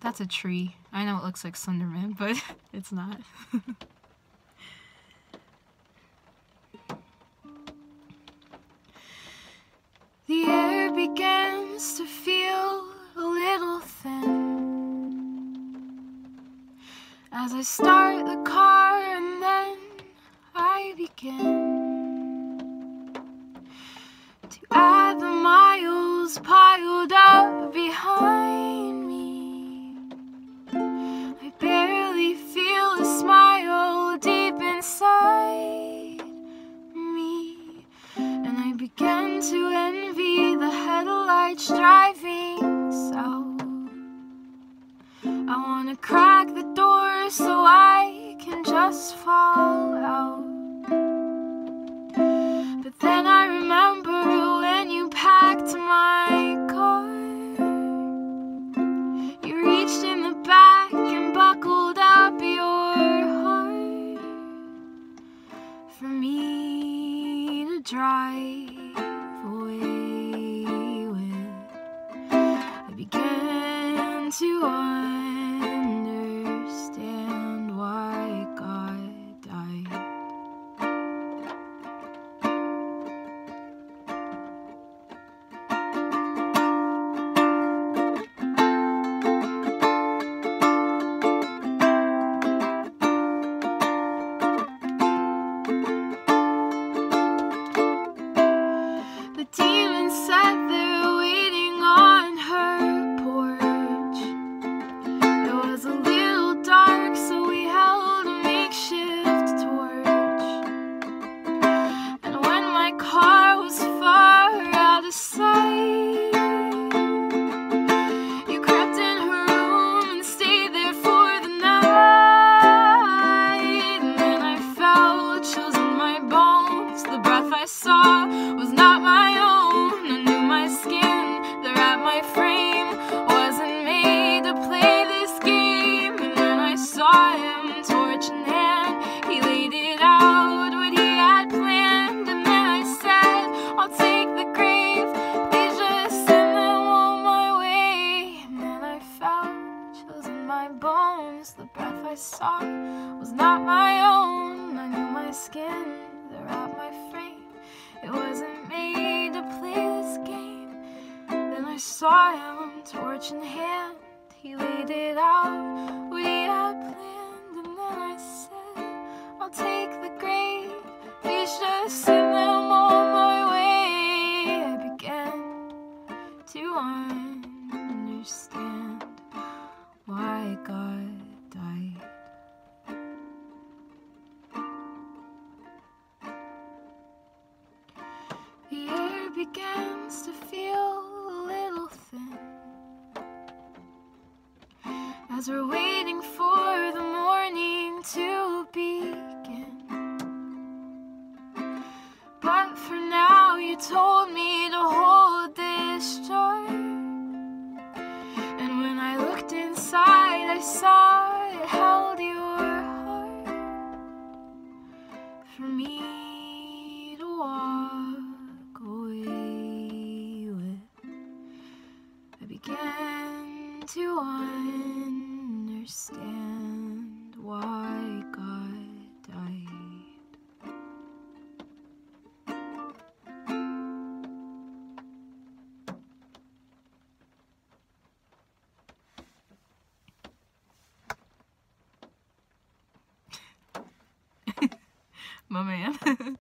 That's a tree. I know it looks like Slenderman, but it's not. The air begins to feel a little thin as I start the car, and then I begin to add the miles piled up behind me. I barely feel a smile deep inside me, and I begin to envy the headlights driving south. I wanna crack the door so I can just fall out. But then I remember when you packed my car, you reached in the back and buckled up your heart for me to drive away with. I began to understand why God died. The demon sat there waiting on her porch. It was a little dark, so we held a makeshift torch. And when my car was far out of sight, you crept in her room and stayed there for the night. And then I felt chills in my bones. The breath I saw was not my own. I knew my skin, the wrap my frame wasn't made to play this game. And then I saw him, torch in hand, he laid it out, what he had planned. And then I said, I'll take the grave, please just send them on my way. And then I felt chills in my bones. The breath I saw was not my own. I knew my skin, the wrap my frame, it wasn't made to play this game. Then I saw him, torch in hand, he laid it out, what he had planned. And then I said, I'll take the grave, please just send them on my way. I began to understand why God died. The air begins to feel a little thin as we're waiting for the morning to begin. But for now, you told me to hold this jar, and when I looked inside, I saw it held your heart for me to walk away with. I began to understand why God died. My man.